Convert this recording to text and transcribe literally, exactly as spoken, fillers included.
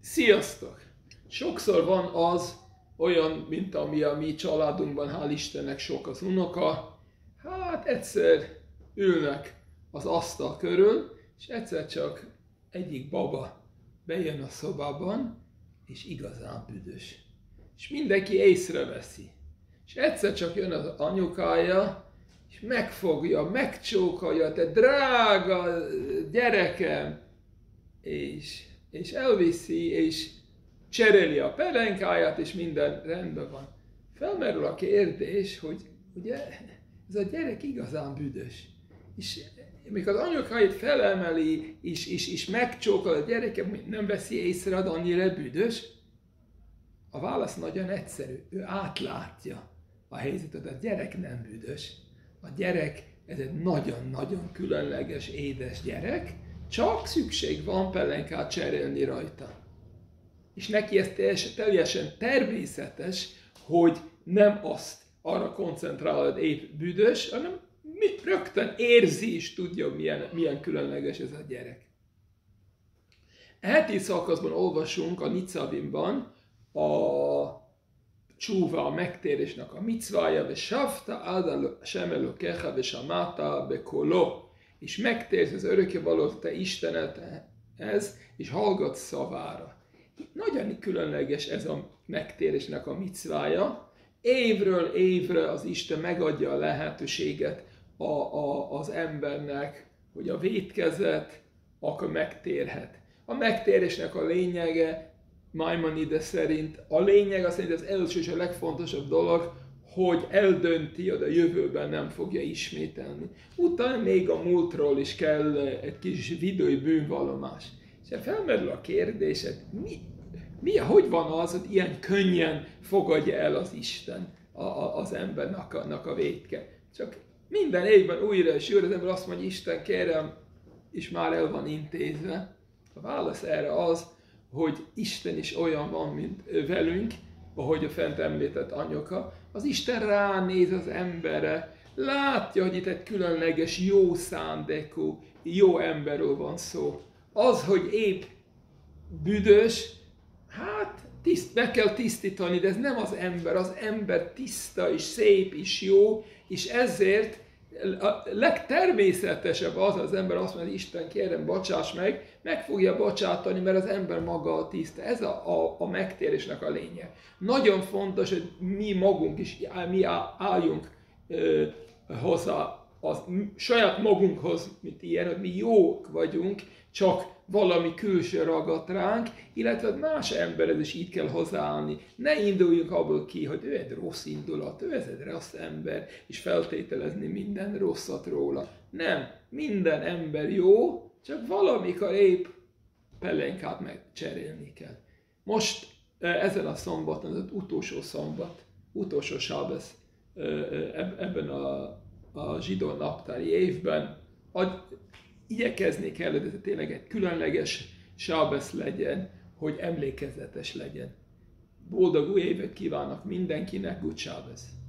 Sziasztok! Sokszor van az, olyan, mint ami a mi családunkban, hál' Istennek sok az unoka, hát egyszer ülnek az asztal körül, és egyszer csak egyik baba bejön a szobában, és igazán büdös. És mindenki észreveszi. És egyszer csak jön az anyukája, és megfogja, megcsókolja, te drága gyerekem, és, és elviszi, és cseréli a pelenkáját, és minden rendben van. Felmerül a kérdés, hogy ugye ez a gyerek igazán büdös. És mikor az anyukáit felemeli, és, és, és megcsókol a gyereke, nem veszi észre, hogy annyira büdös? A válasz nagyon egyszerű. Ő átlátja a helyzetet. A gyerek nem büdös. A gyerek, ez egy nagyon-nagyon különleges, édes gyerek, csak szükség van pelenkát cserélni rajta. És neki ez teljesen, teljesen természetes, hogy nem azt arra koncentrál, hogy épp büdös, hanem rögtön érzi és tudja, milyen, milyen különleges ez a gyerek. E heti szakaszban olvasunk a Nicavimban a csúva, a megtérésnek a micvája, ve savta ad Hashem Elokecha ve shamata bekolo, és megtérsz az örökkévaló te Istenedhez, és hallgatsz szavára. Nagyon különleges ez a megtérésnek a micvája. Évről évre az Isten megadja a lehetőséget a, a, az embernek, hogy a vétkezet, akkor megtérhet. A megtérésnek a lényege, Maimonides szerint, a lényeg az szerint az első és a legfontosabb dolog, hogy eldönti, hogy a jövőben nem fogja ismételni. Utána még a múltról is kell egy kis vidői bűnvallomás. És felmerül a kérdés, mi, mi, hogy van az, hogy ilyen könnyen fogadja el az Isten a, a, az embernek a, a vétke. Csak minden évben újra és újra az ember azt mondja, Isten kérem, és már el van intézve. A válasz erre az, hogy Isten is olyan van, mint velünk, ahogy a fent említett anyuka. Az Isten ránéz az emberre, látja, hogy itt egy különleges, jó szándékú, jó emberről van szó. Az, hogy épp büdös, hát tiszt, meg kell tisztítani, de ez nem az ember. Az ember tiszta és szép és jó, és ezért a legtermészetesebb az, az ember azt mondja, Isten kérem, bocsáss meg, meg fogja bocsátani, mert az ember maga a tiszta. Ez a, a, a megtérésnek a lényeg. Nagyon fontos, hogy mi magunk is, mi álljunk ö, hozzá az, saját magunkhoz, mint ilyen, hogy mi jók vagyunk, csak valami külső ragadt ránk, illetve más emberhez is így kell hozzáállni. Ne induljunk abból ki, hogy ő egy rossz indulat, ő ez egy rossz ember, és feltételezni minden rosszat róla. Nem, minden ember jó, csak valamikor épp pelenkát megcserélni kell. Most ezen a szombaton, az utolsó szombat, utolsó sábesz ebben a, a zsidó naptári évben, igyekezni kell, hogy ez tényleg egy különleges sábesz legyen, hogy emlékezetes legyen. Boldog új évet kívánok mindenkinek, good sábesz!